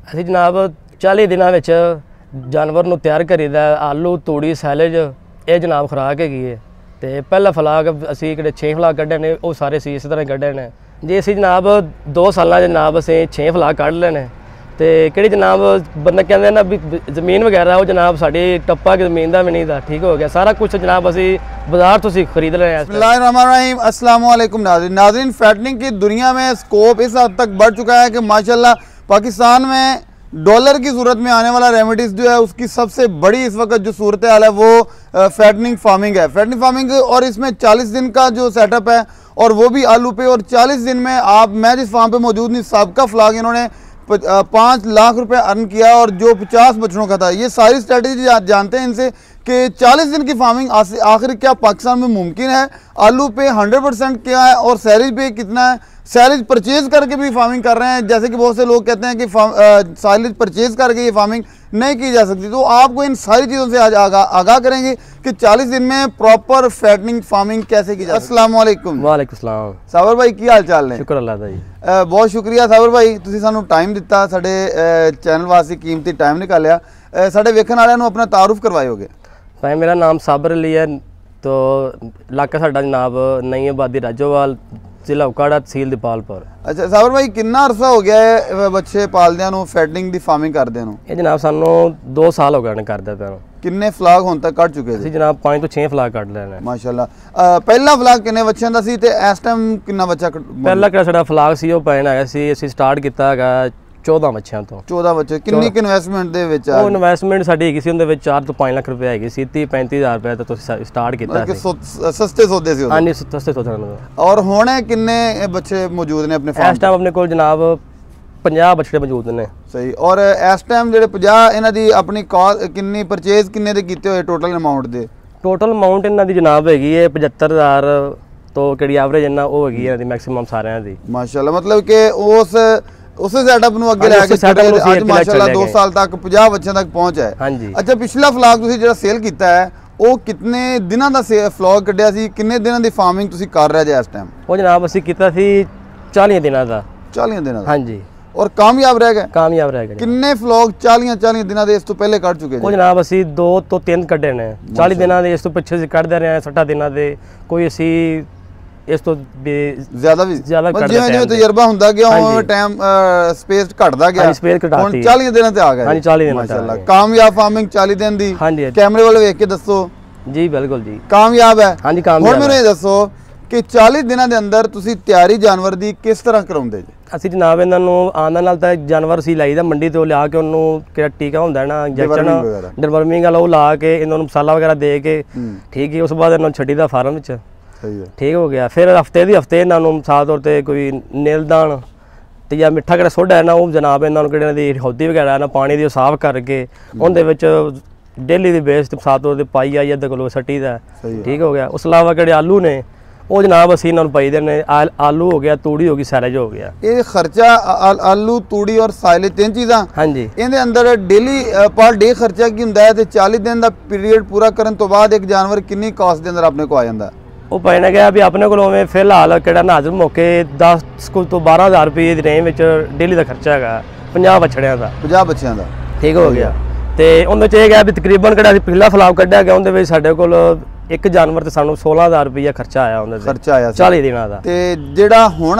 ਅਸੀਂ ਜਨਾਬ 40 ਦਿਨਾਂ ਵਿੱਚ ਜਾਨਵਰ ਨੂੰ ਤਿਆਰ ਕਰੀਦਾ। ਆਲੂ, ਤੂੜੀ, ਸੈਲੇਜ ਇਹ ਜਨਾਬ ਖੁਰਾਕ ਹੈਗੀ ਹੈ। ਤੇ ਪਹਿਲਾ ਫਲਾਗ ਅਸੀਂ ਕਿਹੜੇ 6 ਫਲਾਗ ਕੱਢੇ ਨੇ, ਉਹ ਸਾਰੇ ਅਸੀਂ ਇਸ ਤਰ੍ਹਾਂ ਕੱਢੇ ਨੇ। ਜੇ ਅਸੀਂ ਜਨਾਬ 2 ਸਾਲਾਂ ਜਨਾਬ ਅਸੀਂ 6 ਫਲਾਗ ਕੱਢ ਲੈਣੇ ਤੇ ਕਿਹੜੀ ਜਨਾਬ ਬੰਦਾ ਕਹਿੰਦੇ ਨਾ ਵੀ ਜ਼ਮੀਨ ਵਗੈਰਾ ਉਹ ਜਨਾਬ ਸਾਡੀ टप्पा की ज़मीन का भी नहीं था। ठीक हो गया सारा कुछ जनाब असी बाजार तो खरीद रहे हैं। बिस्मिल्लाहिर्रहमानिर्रहीम, अस्सलाम वालेकुम नाज़रीन। फैटनिंग की दुनिया में स्कोप इस हद तक बढ़ चुका है कि माशाल्लाह पाकिस्तान में डॉलर की सूरत में आने वाला रेमेडीज़ जो है उसकी सबसे बड़ी इस वक्त जो सूरत हाल है वो फैटनिंग फार्मिंग है। फैटनिंग फार्मिंग और इसमें 40 दिन का जो सेटअप है और वो भी आलू पे। और 40 दिन में मैं जिस फार्म पे मौजूद नहीं, सबका फ्लाग इन्होंने 5 लाख रुपए अर्न किया और जो 50 बछड़ों का था। ये सारी स्ट्रेटजी जानते हैं इनसे कि 40 दिन की फार्मिंग आखिर क्या पाकिस्तान में मुमकिन है। आलू पे 100% क्या है और सैलेज पे कितना है। सैलेज परचेज करके भी फार्मिंग कर रहे हैं, जैसे कि बहुत से लोग कहते हैं कि सैलेज परचेज करके ये फार्मिंग नहीं की जा सकती। तो आपको इन सारी चीज़ों से आज आगाह करेंगे कि 40 दिन में प्रॉपर फैटनिंग फार्मिंग कैसे की जाए। अस्सलाम वालेकुम। वालेकुम सलाम। साबर भाई की हाल चाल ने? शुक्र अल्लाह दा जी। बहुत शुक्रिया साबर भाई, तुसीं सानूं टाइम दिता, साडे चैनल वास्ते कीमती टाइम निकालिया। साडे वेखण वालियां नूं अपना तारुफ करवाओगे? भाई मेरा नाम साबर अली है, तो इलाका साडा जनाब नई आबादी राजोवाल, जिला उकाड़ा, तहसील दीपालपुर। अच्छा साबर भाई, कितना अरसा हो गया है बच्चे पालदियां नूं फैटनिंग दी फार्मिंग करदे नूं? ये जनाब सानू 2 साल हो गए ने करदे पे। किन्ने फ्लाग हुण तक कट चुके थे? जनाब 5 तो 6 फ्लाग कट लेने माशाअल्लाह। पहला फ्लाग किन्ने बच्चों दा सी ते इस टाइम किन्ना बच्चा? पहला किहड़ा साडा फ्लाग सी ਉਹ ਪੈਣਾ ਹੈਗਾ ਸੀ, ਅਸੀਂ ਸਟਾਰਟ ਕੀਤਾ ਹੈਗਾ 14 ਬੱਚਿਆਂ ਤੋਂ। 14 ਬੱਚੇ। ਕਿੰਨੀ ਕਿ ਇਨਵੈਸਟਮੈਂਟ ਦੇ ਵਿੱਚ ਆ? ਉਹ ਇਨਵੈਸਟਮੈਂਟ ਸਾਡੀ ਹੈਗੀ ਸੀ ਉਹਦੇ ਵਿੱਚ 4 ਤੋਂ 5 ਲੱਖ ਰੁਪਏ ਹੈਗੀ ਸੀ। 30-35 ਹਜ਼ਾਰ ਰੁਪਏ ਤੋਂ ਤੁਸੀਂ ਸਟਾਰਟ ਕੀਤਾ ਸੀ। ਸਸਤੇ ਸੌਦੇ ਸੀ? ਹਾਂਜੀ ਸਸਤੇ ਸੌਦੇ ਨਾਲ। ਔਰ ਹੁਣ ਕਿੰਨੇ ਬੱਚੇ ਮੌਜੂਦ ਨੇ ਆਪਣੇ ਫਾਰਮ? ਇਸ ਟਾਈਮ ਆਪਣੇ ਕੋਲ ਜਨਾਬ 50 ਬੱਚੇ ਮੌਜੂਦ ਨੇ। ਸਹੀ। ਔਰ ਇਸ ਟਾਈਮ ਜਿਹੜੇ 50 ਇਹਨਾਂ ਦੀ ਆਪਣੀ ਕਿੰਨੀ ਪਰਚੇਜ਼ ਕਿੰਨੇ ਦੇ ਕੀਤੇ ਹੋਏ ਟੋਟਲ ਅਮਾਉਂਟ ਦੇ? ਟੋਟਲ ਅਮਾਉਂਟ ਇਹਨਾਂ ਦੀ ਜਨਾਬ ਹੈਗੀ ਹੈ 75,000 ਤੋਂ ਕਿਹੜੀ ਐਵਰੇਜ ਇਹਨਾਂ ਉਹ ਹੈਗੀ ਇਹਨਾਂ ਦੀ ਮੈਕਸਿਮਮ ਸਾਰਿਆਂ ਦੀ। ਮਾਸ਼ਾਅੱਲਾ, ਮਤਲਬ ਕਿ उस सेटअप ਨੂੰ ਅੱਗੇ ਲੈ ਕੇ ਅੱਜ ਮਾਸ਼ਾਅੱਲਾ 2 ਸਾਲ ਤੱਕ 50 ਬੱਚਿਆਂ ਤੱਕ ਪਹੁੰਚ ਹੈ। ਹਾਂਜੀ। ਅੱਛਾ, ਪਿਛਲਾ ਫਲਾਗ ਤੁਸੀਂ ਜਿਹੜਾ ਸੇਲ ਕੀਤਾ ਹੈ ਉਹ ਕਿੰਨੇ ਦਿਨਾਂ ਦਾ ਫਲਾਗ ਕੱਢਿਆ ਸੀ? ਕਿੰਨੇ ਦਿਨਾਂ ਦੀ ਫਾਰਮਿੰਗ ਤੁਸੀਂ ਕਰ ਰਹੇ ਜੇ ਇਸ ਟਾਈਮ? ਉਹ ਜਨਾਬ ਅਸੀਂ ਕੀਤਾ ਸੀ 40 ਦਿਨਾਂ ਦਾ। 40 ਦਿਨਾਂ ਦਾ? ਹਾਂਜੀ। ਔਰ ਕਾਮਯਾਬ ਰਹਿ ਗਏ? ਕਾਮਯਾਬ ਰਹਿ ਗਏ। ਕਿੰਨੇ ਫਲਾਗ 40 ਦਿਨਾਂ ਦੇ ਇਸ ਤੋਂ ਪਹਿਲੇ ਕੱਢ ਚੁੱਕੇ ਜੀ? ਉਹ ਜਨਾਬ ਅਸੀਂ 2 ਤੋਂ 3 ਕੱਢੇ ਨੇ 40 ਦਿਨਾਂ ਦੇ। ਇਸ ਤੋਂ ਪਿੱਛੇ ਅਸੀਂ ਕੱਢਦੇ ਰਹੇ ਹਾਂ 60 ਦਿਨਾਂ ਦੇ। ਕੋਈ ਅਸੀਂ ਇਸ ਤੋਂ ਜ਼ਿਆਦਾ ਜਿਵੇਂ ਤਜਰਬਾ ਹੁੰਦਾ ਗਿਆ ਉਹ ਟਾਈਮ ਸਪੇਸ ਘਟਦਾ ਗਿਆ। ਹੁਣ 40 ਦਿਨਾਂ ਤੇ ਆ ਗਏ। ਹਾਂਜੀ 40 ਦਿਨ ਮਾਸ਼ਾਅੱਲਾ। ਕਾਮਯਾਬ ਫਾਰਮਿੰਗ 40 ਦਿਨ ਦੀ। ਹਾਂਜੀ। ਕੈਮਰੇ ਵੱਲ ਵੇਖ ਕੇ ਦੱਸੋ। ਜੀ ਬਿਲਕੁਲ ਜੀ ਕਾਮਯਾਬ ਹੈ। ਹਾਂਜੀ ਕਾਮਯਾਬ। ਹੁਣ ਮੈਨੂੰ ਇਹ ਦੱਸੋ ਕਿ 40 ਦਿਨਾਂ ਦੇ ਅੰਦਰ ਤੁਸੀਂ ਤਿਆਰੀ ਜਾਨਵਰ ਦੀ ਕਿਸ ਤਰ੍ਹਾਂ ਕਰਾਉਂਦੇ ਜੀ? ਅਸੀਂ ਜਨਾਬ ਇਹਨਾਂ ਨੂੰ ਆਉਣ ਨਾਲ ਤਾਂ ਜਾਨਵਰ ਅਸੀਂ ਲਾਈਦਾ ਮੰਡੀ ਤੋਂ ਲਿਆ ਕੇ, ਉਹਨੂੰ ਕਿਹੜਾ ਟੀਕਾ ਹੁੰਦਾ ਨਾ ਇੰਜੈਕਸ਼ਨ ਡਿਵਰਮਿੰਗ ਵਾਲਾ ਉਹ ਲਾ ਕੇ ਇਹਨਾਂ ਨੂੰ ਮਸਾਲਾ ਵਗੈਰਾ ਦੇ ਕੇ ਠੀਕ ਹੈ। ਉਸ ਤੋਂ ਬਾਅਦ ਇਹਨਾਂ ਨੂੰ ਛੱਡੀਦਾ ਫਾਰਮ ਵਿੱਚ। ठीक हो गया। फिर हफ्ते इन्हों साफ तौर पर कोई नीलदान तो या मिठा किहड़ा सोडा है ना वो जनाब इन्हों कि हौदी वगैरह ना पानी की साफ करके उन्हें डेली की बेस साफ तौर पर पाई आई अद्धा किलो सट्टी का। ठीक हो गया। उस अलावा कि आलू ने वो जनाब असी इन्होंने पाई देने। आलू हो गया, तूड़ी हो गई, सैलेज हो गया। ये खर्चा आलू, तूड़ी और सैलेज 3 चीज़ां? हाँ जी। इहदे अंदर डेली पर डे खर्चा की हुंदा है ते 40 दिन का पीरीयड पूरा करने तो बाद एक जानवर कितनी कॉस्ट के अंदर अपने को आ जाता है? वो पैना गया भी अपने को फिलहाल कि नाजर मौके 10 तो 12,000 रुपये की रेंज में डेली का खर्चा है 50 बछड़िया का। 50 बच्चों का। ठीक हो गया। तो उन्हें यह गया भी तकरीबन कि पिछला फलाव कढ़िया गया उन्हें साढ़े को एक जानवर से सानू 16,000 रुपया खर्चा आया। खर्चा आया 40 दिनों का। तो जिहड़ा हुण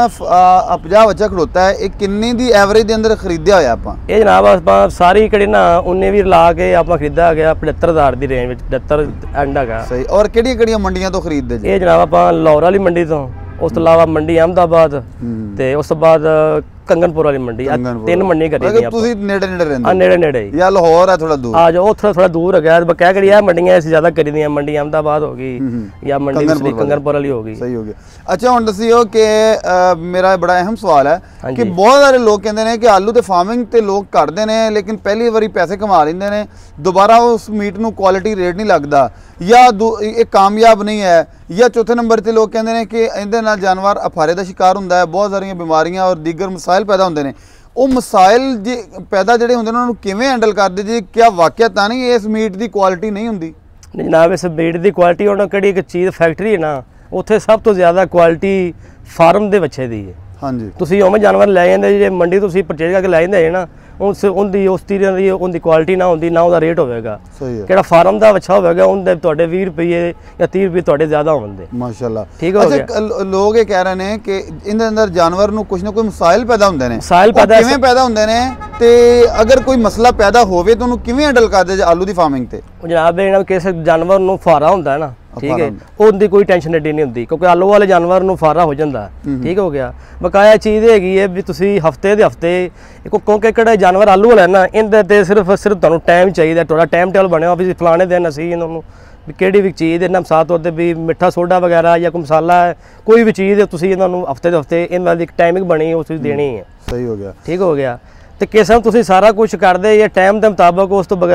50 बच्चा खड़ोता है ये किन्नी दी एवरेज दे अंदर खरीदिया होया आपां? ये जनाब आपां सारी कड़ी ना उन्हें भी ला के आपां खरीदा गया 75,000 की रेंज में। 75 एंड है। सही। और किहड़ियां मंडियां तो खरीददे जी? ये जनाब आपां लाहौर वाली मंडी तो, उस तो अलावा मंडी अहमदाबाद ते उस तो बाद कंगनपुर वाली मंडी। 3 मंडी करी दी। तुसीं नेड़े रहंदे? हां नेड़े नेड़े ही। या लाहौर है थोड़ा दूर? आ जाओ थोड़ा दूर है गया। कह करी है मंडियां ऐसी ज्यादा करी दी। मंडी अहमदाबाद होगी या मंडी कंगनपुर वाली होगी। सही हो गया। अच्छा हुण दसियो कि मेरा बड़ा अहम सवाल है कि बहुत सारे लोग कहते हैं कि आलू ते फार्मिंग ते लोग करते हैं लेकिन पहली बारी पैसे कमा लेंदे ने, दोबारा उस मीट नूं क्वालिटी रेट नहीं लगता या ये कामयाब नहीं है, या चौथे नंबर पर लोग कहते हैं कि इहदे नाल जानवर अफारे का शिकार होंदा है, बहुत सारिया बीमारियां और दीगर मसाइल पैदा होंदे ने। वो मसाइल जी पैदा जिहड़े होंदे ने उन्हां नूं किवें हैंडल करदे जी? क्या वाकया तां नहीं इस मीट की क्वालिटी नहीं होंदी? नहीं जनाब, इस मीट की क्वालिटी उन्होंने किहड़ी एक चीज़ फैक्ट्री है ना उत्थे सब तो ज़्यादा क्वालिटी फार्म के बच्चे की है। हाँ जी। तुसीं उवें जानवर लै जांदे जे मंडी तुसीं परचेज करके लै जांदे ना ਉਹਦੀ ਉਸ ਤੀਰਾਂ ਦੀ ਉਹਦੀ ਕੁਆਲਿਟੀ ਨਾ ਹੁੰਦੀ, ਨਾ ਉਹਦਾ ਰੇਟ ਹੋਵੇਗਾ। ਸਹੀ ਹੈ। ਕਿਹੜਾ ਫਾਰਮ ਦਾ ਅੱਛਾ ਹੋਵੇਗਾ ਉਹਦੇ ਤੁਹਾਡੇ 20 ਰੁਪਏ ਜਾਂ 30 ਰੁਪਏ ਤੁਹਾਡੇ ਜ਼ਿਆਦਾ ਹੋਣਗੇ। ਮਾਸ਼ਾਅੱਲਾ। ਠੀਕ ਹੋ ਗਿਆ। ਲੋਕ ਇਹ ਕਹਿ ਰਹੇ ਨੇ ਕਿ ਇਹਦੇ ਅੰਦਰ ਜਾਨਵਰ ਨੂੰ ਕੁਝ ਨਾ ਕੋਈ ਮਸਾਇਲ ਪੈਦਾ ਹੁੰਦੇ ਨੇ। ਕਿਵੇਂ ਪੈਦਾ ਹੁੰਦੇ ਨੇ ਤੇ ਅਗਰ ਕੋਈ ਮਸਲਾ ਪੈਦਾ ਹੋਵੇ ਤਾਂ ਉਹਨੂੰ ਕਿਵੇਂ ਹੈਂਡਲ ਕਰਦੇ ਆਲੂ ਦੀ ਫਾਰਮਿੰਗ ਤੇ? ਜਨਾਬ ਇਹਨਾਂ ਕਿਸੇ ਜਾਨਵਰ ਨੂੰ ਫਾਰਾ ਹੁੰਦਾ ਹੈ ਨਾ, ਠੀਕ ਹੈ, ਉਹਦੀ ਕੋਈ ਟੈਨਸ਼ਨ ਐਡੀ ਨਹੀਂ ਹੁੰਦੀ ਕਿਉਂਕਿ ਆਲੂ ਵਾਲੇ ਜਾਨਵਰ ਨੂੰ ਫਾਰਾ ਹੋ ਜਾਂਦਾ। ਠੀਕ ਹੋ ਗਿਆ। ਬਕਾਇਆ ਚੀਜ਼ ਹੈਗੀ ਹੈ ਵੀ ਤੁਸੀਂ ਹਫਤੇ ਦੇ ਹਫਤੇ ਕਿਉਂਕਿ ਕਿਹੜਾ ਜਾਨਵਰ ਆਲੂ ਵਾਲਾ ਨਾ, ਇਹਦੇ ਤੇ ਸਿਰਫ ਤੁਹਾਨੂੰ ਟਾਈਮ ਚਾਹੀਦਾ, ਤੁਹਾਡਾ ਟਾਈਮ ਟੇਬਲ ਬਣਿਆ ਵੀ ਫਲਾਣੇ ਦਿਨ ਅਸੀਂ ਇਹਨਾਂ ਨੂੰ ਵੀ ਕਿਹੜੀ ਵੀ ਚੀਜ਼ ਇਹਨਾਂ ਸਾਥ ਉਹਦੇ ਵੀ ਮਿੱਠਾ ਸੋਡਾ ਵਗੈਰਾ ਜਾਂ ਕੋਈ ਮਸਾਲਾ ਹੈ, ਕੋਈ ਵੀ ਚੀਜ਼ ਤੁਸੀਂ ਇਹਨਾਂ ਨੂੰ ਹਫਤੇ ਦੇ ਹਫਤੇ ਇਹਨਾਂ ਦੀ ਇੱਕ ਟਾਈਮਿੰਗ ਬਣੀ ਉਹ ਤੁਸੀਂ ਦੇਣੀ ਹੈ। ਸਹੀ ਹੋ ਗਿਆ। ਠੀਕ ਹੋ ਗਿਆ। ਤੇ ਕਿਸੇ ਨੂੰ ਤੁਸੀਂ ਸਾਰਾ ਕੁਝ ਕਰਦੇ ਜਾਂ ਟਾਈਮ ਦੇ ਮੁਤਾਬਕ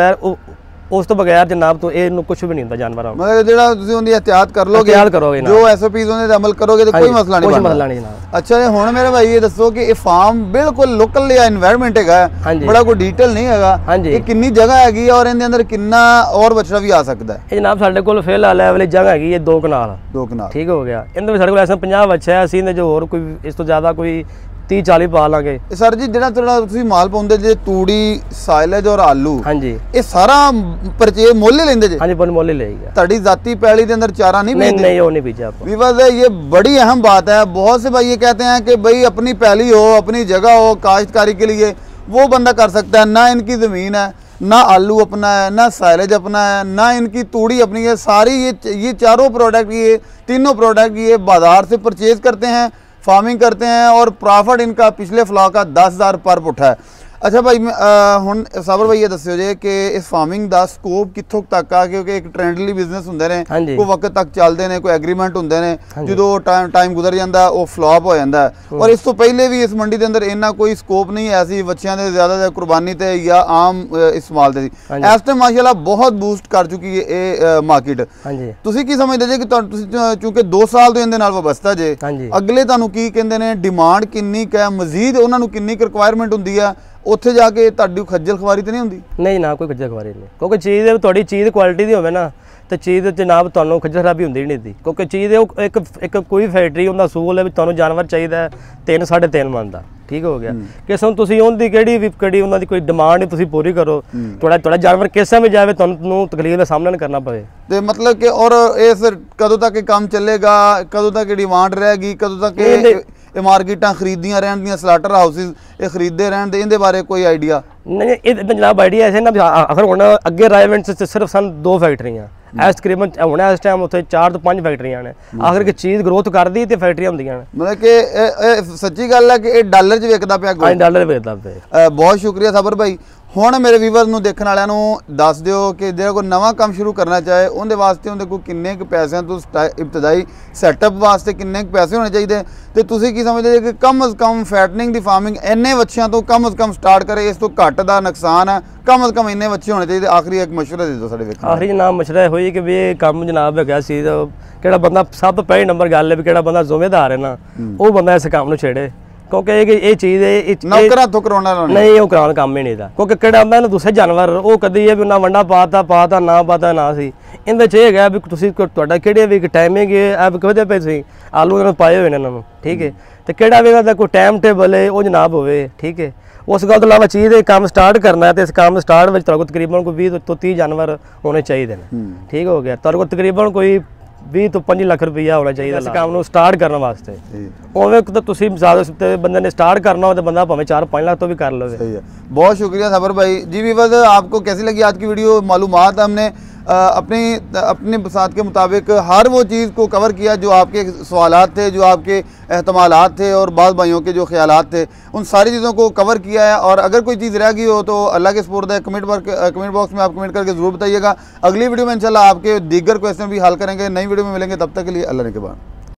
ਉਸ ਤੋਂ ਬਗੈਰ ਜਨਾਬ ਤੋਂ ਇਹਨੂੰ ਕੁਝ ਵੀ ਨਹੀਂ ਹੁੰਦਾ ਜਾਨਵਰਾਂ ਨੂੰ। ਮਤਲਬ ਜਿਹੜਾ ਤੁਸੀਂ ਉਹਦੀ ਇਹਤਿਆਤ ਕਰ ਲੋਗੇ, ਜੋ ਐਸਓਪੀਜ਼ ਉਹਦੇ ਅਮਲ ਕਰੋਗੇ ਤਾਂ ਕੋਈ ਮਸਲਾ ਨਹੀਂ ਬਣਦਾ। ਜਨਾਬ ਅੱਛਾ ਜੀ, ਹੁਣ ਮੇਰੇ ਭਾਈ ਇਹ ਦੱਸੋ ਕਿ ਇਹ ਫਾਰਮ ਬਿਲਕੁਲ ਲੋਕਲ ਜਾਂ এনवायरमेंट ਹੈਗਾ, ਬੜਾ ਕੋਈ ਡਿਟੇਲ ਨਹੀਂ ਹੈਗਾ, ਇਹ ਕਿੰਨੀ ਜਗ੍ਹਾ ਹੈਗੀ ਔਰ ਇਹਦੇ ਅੰਦਰ ਕਿੰਨਾ ਔਰ ਬਚੜਾ ਵੀ ਆ ਸਕਦਾ ਹੈ? ਇਹ ਜਨਾਬ ਸਾਡੇ ਕੋਲ ਫਿਲਹਾਲ ਲੈਵਲ ਜਗ੍ਹਾ ਹੈਗੀ ਹੈ 2 ਕਨਾਲ। ਠੀਕ ਹੋ ਗਿਆ। ਇਹਦੇ ਵਿੱਚ ਸਾਡੇ ਕੋਲ ਐਸਾ 50 ਬੱਚਾ ਹੈ, ਅਸੀਂ ਨੇ ਜੋ ਹੋਰ ਕੋਈ ਇਸ ਤੋਂ ਜ਼ਿਆਦਾ ਕੋਈ 30-40 ਪਾ ਲਾਂਗੇ। ਸਰ ਜੀ ਜਿਹੜਾ ਤੁਸੀਂ ਮਾਲ ਪਾਉਂਦੇ ਜੇ ਤੂੜੀ, ਸਾਇਲੇਜ ਔਰ ਆਲੂ, ਹਾਂਜੀ, ਇਹ ਸਾਰਾ ਪਰਚੇਜ ਮੁੱਲ ਹੀ ਲੈਂਦੇ ਜੇ? ਹਾਂਜੀ, ਮੁੱਲ ਹੀ ਲਏਗਾ। ਤੁਹਾਡੀ ਜ਼ਾਤੀ पैली के अंदर चारा नहीं बेचते? नहीं, वो नहीं बेचा आपको। विवाद है, ये बड़ी अहम बात है। बहुत से भाई ये कहते हैं कि भाई अपनी पैली हो, अपनी जगह हो काश्तकारी के लिए, वो बंदा कर सकता है। ना इनकी ज़मीन है, ना आलू अपना है, ना साइलेज अपना है, ना इनकी तूड़ी अपनी है। सारी ये चारों प्रोडक्ट, ये तीनों प्रोडक्ट ये बाज़ार से परचेज़ करते हैं, फार्मिंग करते हैं और प्रॉफिट इनका पिछले फ्लॉ का 10,000 पर पुट है। अच्छा भाई ਹੁਣ ਸਾਬਰ ਭਾਈ ਇਹ ਦੱਸਿਓ ਜੇ ਕਿ ਇਸ ਫਾਰਮਿੰਗ ਦਾ ਸਕੋਪ ਕਿੱਥੋਂ ਤੱਕ ਆ, ਕਿਉਂਕਿ ਇੱਕ ਟ੍ਰੈਂਡਲੀ ਬਿਜ਼ਨਸ ਹੁੰਦੇ ਨੇ, ਕੋਈ ਵਕਤ ਤੱਕ ਚੱਲਦੇ ਨੇ, ਕੋਈ ਐਗਰੀਮੈਂਟ ਹੁੰਦੇ ਨੇ, ਜਦੋਂ ਟਾਈਮ ਗੁਜ਼ਰ ਜਾਂਦਾ ਉਹ ਫਲॉप ਹੋ ਜਾਂਦਾ। ਔਰ ਇਸ ਤੋਂ ਪਹਿਲੇ ਵੀ ਇਸ ਮੰਡੀ ਦੇ ਅੰਦਰ ਇੰਨਾ ਕੋਈ ਸਕੋਪ ਨਹੀਂ ਹੈ ਸੀ ਬੱਚਿਆਂ ਦੇ ਜ਼ਿਆਦਾ ਕੁਰਬਾਨੀ ਤੇ ਜਾਂ ਆਮ ਇਸਤੇਮਾਲ ਤੇ। ਇਸ ਟਾਈਮ ਮਾਸ਼ਾਅੱਲਾ ਬਹੁਤ ਬੂਸਟ ਕਰ ਚੁੱਕੀ ਹੈ ਇਹ ਮਾਰਕੀਟ। ਤੁਸੀਂ ਕੀ ਸਮਝਦੇ ਜੇ ਕਿ ਤੁਸੀਂ ਕਿਉਂਕਿ 2 ਸਾਲ ਤੋਂ ਇਹਦੇ ਨਾਲ ਵਾਬਸਤਾ ਜੇ, ਅਗਲੇ ਤੁਹਾਨੂੰ ਕੀ ਕਹਿੰਦੇ ਨੇ, ਡਿਮਾਂਡ ਕਿੰਨੀ ਹੈ, ਮਜ਼ੀਦ ਉਹਨਾਂ ਨੂੰ ਕਿੰਨੀ ਰਿਕੁਆਇਰਮੈਂਟ ਹੁੰਦੀ ਆ, ਉੱਥੇ ਜਾ ਕੇ ਤੁਹਾਡੀ ਖੱਜਲ ਖਵਾਰੀ ਤੇ ਨਹੀਂ ਹੁੰਦੀ? ਨਹੀਂ ਨਾ, ਕੋਈ ਖੱਜਲ ਖਵਾਰੀ ਨਹੀਂ, ਕਿਉਂਕਿ ਚੀਜ਼ ਤੁਹਾਡੀ ਚੀਜ਼ ਕੁਆਲਿਟੀ ਦੀ ਹੋਵੇ ਨਾ ਤੇ ਚੀਜ਼ ਜਨਾਬ ਤੁਹਾਨੂੰ ਖੱਜਲ ਖਰਾਬੀ ਹੁੰਦੀ ਨਹੀਂ ਦੀ, ਕਿਉਂਕਿ ਚੀਜ਼ ਇੱਕ ਕੋਈ ਫੈਕਟਰੀ ਉਹਦਾ ਸੂਲ ਹੈ ਵੀ ਤੁਹਾਨੂੰ ਜਾਨਵਰ ਚਾਹੀਦਾ 3-3.5 ਮਣ ਦਾ। ਠੀਕ ਹੋ ਗਿਆ। ਕਿਸੇ ਨੂੰ ਤੁਸੀਂ ਉਹਦੀ ਕਿਹੜੀ ਉਹਨਾਂ ਦੀ ਕੋਈ ਡਿਮਾਂਡ ਤੁਸੀਂ ਪੂਰੀ ਕਰੋ, ਤੁਹਾਡਾ ਜਾਨਵਰ ਕਿਸੇ ਵੀ ਜਾਵੇ ਤੁਹਾਨੂੰ ਤਕਲੀਫ ਦਾ ਸਾਹਮਣਾ ਕਰਨਾ ਪਵੇ। ਤੇ ਮਤਲਬ ਕਿ ਔਰ ਇਸ ਕਦੋਂ ਤੱਕ ਇਹ ਕੰਮ ਚੱਲੇਗਾ, ਕਦੋਂ ਤੱਕ ਡਿਮਾਂਡ ਰਹੇਗੀ, ਕਦੋਂ ਤੱਕ ਇਹ ਮਾਰਕੀਟਾਂ ਖਰੀਦੀਆਂ ਰਹਿਣ ਦੀਆਂ, ਸਲਾਟਰ ਹਾਊਸਿਸ ਇਹ ਖਰੀਦਦੇ ਰਹਿਣ ਦੇ, ਇਹਦੇ ਬਾਰੇ ਕੋਈ ਆਈਡੀਆ ਨਹੀਂ? ਇਹ ਜਨਾਬ ਆਈਡੀਆ ਐਸੇ ਨਾ ਆਖਰ ਹੁਣ ਅੱਗੇ ਰਾਇਵੈਂਟ ਸਿਰਫ ਸਨ 2 ਫੈਕਟਰੀਆਂ, ਇਸ ਤਕਰੀਬਨ ਹੁਣ ਇਸ ਟਾਈਮ ਉੱਥੇ 4 ਤੋਂ 5 ਫੈਕਟਰੀਆਂ ਨੇ। ਆਖਰ ਕਿ ਚੀਜ਼ ਗਰੋਥ ਕਰਦੀ ਤੇ ਫੈਕਟਰੀਆਂ ਹੁੰਦੀਆਂ ਨੇ। ਮਤਲਬ ਕਿ ਇਹ ਸੱਚੀ ਗੱਲ ਹੈ ਕਿ ਇਹ ਡਾਲਰ 'ਚ ਵਿਕਦਾ ਪਿਆ? ਹਾਂ, ਡਾਲਰ ਵਿਕਦਾ ਪਿਆ। ਬਹੁਤ ਸ਼ੁਕਰੀਆ ਸਾਬਰ ਭਾਈ। ਹੁਣ ਮੇਰੇ ਵੀਵਰ ਨੂੰ ਦੇਖਣ ਵਾਲਿਆਂ ਨੂੰ ਦੱਸ ਦਿਓ ਕਿ ਜਿਹੜਾ ਕੋਈ ਨਵਾਂ ਕੰਮ ਸ਼ੁਰੂ ਕਰਨਾ ਚਾਹੇ ਉਹਦੇ ਵਾਸਤੇ ਉਹਦੇ ਕੋਲ ਕਿੰਨੇ ਕੁ ਪੈਸਿਆਂ ਤੋਂ ਇਬਤਦਾਈ ਸੈਟਅਪ ਵਾਸਤੇ ਕਿੰਨੇ ਕੁ ਪੈਸੇ ਹੋਣੇ ਚਾਹੀਦੇ, ਤੇ ਤੁਸੀਂ ਕੀ ਸਮਝਦੇ ਜੇ ਕਿ ਕਮ ਅਜ਼ ਕਮ ਫੈਟਨਿੰਗ ਦੀ ਫਾਰਮਿੰਗ ਇੰਨੇ ਬੱਚਿਆਂ ਤੋਂ ਕਮ ਅਜ਼ ਕਮ ਸਟਾਰਟ ਕਰੇ, ਇਸ ਤੋਂ ਘੱਟ ਦਾ ਨੁਕਸਾਨ ਹੈ, ਕਮ ਅਜ਼ ਕਮ ਇੰਨੇ ਬੱਚੇ ਹੋਣੇ ਚਾਹੀਦੇ? ਆਖਰੀ ਇੱਕ ਮਸ਼ਵਰਾ ਦੇ ਦਿਓ ਸਾਡੇ ਵੇਖਣ। ਆਖਰੀ ਜਨਾਬ ਮਸ਼ਵਰਾ ਇਹ ਹੋਈ ਕਿ ਵੀ ਇਹ ਕੰਮ ਜਨਾਬ ਹੈਗਾ ਸੀ, ਕਿਹੜਾ ਬੰਦਾ ਸਭ ਤੋਂ ਪਹਿਲੇ ਨੰਬਰ ਗੱਲ ਹੈ ਵੀ ਕਿਹੜਾ ਬੰਦਾ ਜ਼ਿੰਮੇਦਾਰ ਹੈ ਨਾ, ਉਹ ਬੰਦਾ ਇਸ ਕੰਮ ਨੂੰ ਛੇੜੇ, ਕਿਉਂਕਿ ਇਹ ਚੀਜ਼ ਨੌਕਰਾਂ ਤੋਂ ਕਰਾਉਣਾ ਨਹੀਂ, ਉਹ ਕਰਾਉਣ ਕੰਮ ਹੀ ਨਹੀਂ ਦਾ। ਕਿਉਂਕਿ ਕਿਹੜਾ ਹੁੰਦਾ ਨਾ ਦੂਸਰੇ ਜਾਨਵਰ ਉਹ ਕਦੀ ਇਹ ਵੀ ਉਹਨਾਂ ਵੰਡਾ ਪਾਤਾ ਨਾ ਸੀ। ਇਹਦੇ 'ਚ ਇਹ ਹੈਗਾ ਵੀ ਤੁਸੀਂ ਤੁਹਾਡਾ ਕਿਹੜੇ ਵੀ ਟਾਈਮਿੰਗ ਹੈ ਕਿਹਦੇ ਪਏ ਸੀ ਆਲੂ ਇਹਨਾਂ ਨੂੰ ਪਾਏ ਹੋਏ ਨੇ ਇਹਨਾਂ ਨੂੰ। ਠੀਕ ਹੈ। ਤੇ ਕਿਹੜਾ ਵੀ ਇਹਨਾਂ ਦਾ ਕੋਈ ਟਾਈਮ ਟੇਬਲ ਹੈ ਉਹ ਜਨਾਬ ਹੋਵੇ। ਠੀਕ ਹੈ। ਉਸ ਗੱਲ ਤੋਂ ਇਲਾਵਾ ਚੀਜ਼ ਦੇ ਕੰਮ ਸਟਾਰਟ ਕਰਨਾ ਤੇ ਇਸ ਕੰਮ ਸਟਾਰਟ ਵਿੱਚ ਤੁਹਾਡੇ ਕੋਲ ਤਕਰੀਬਨ ਕੋਈ 20 ਤੋਂ 30 ਜਾਨਵਰ ਹੋਣੇ ਚਾਹੀਦੇ ਨੇ। ਠੀਕ ਹੋ ਗਿਆ। ਤੁਹਾਡੇ ਕੋਲ ਤਕਰੀਬਨ ਕੋਈ 20 ਤੋਂ 25 ਲੱਖ ਰੁਪਈਆ ਹੋਣਾ ਚਾਹੀਦਾ ਇਸ ਕੰਮ ਨੂੰ ਸਟਾਰਟ ਕਰਨ ਵਾਸਤੇ। ਉਵੇਂ ਤਾਂ ਤੁਸੀਂ ਜ਼ਿਆਦਾ ਬੰਦੇ ਨੇ स्टार्ट करना हो तो बंदा भावे 4-5 लाख तो भी कर लो। सही है। बहुत शुक्रिया साबर भाई जी। व्यूअर्स, आपको कैसी लगी आज की वीडियो? मालूमात हमने अपने साथ के मुताबिक हर वो चीज़ को कवर किया जो आपके सवालात थे, जो आपके एहतमालात थे और बाज़ भाइयों के जो ख्यालात थे, उन सारी चीज़ों को कवर किया है। और अगर कोई चीज़ रह गई हो तो अल्लाह के सुपुर्द है, कमेंट बॉक्स में आप कमेंट करके ज़रूर बताइएगा। अगली वीडियो में इंशाल्लाह आपके दीगर क्वेश्चन भी हल करेंगे। नई वीडियो में मिलेंगे, तब तक के लिए अल्लाह ने के बाद।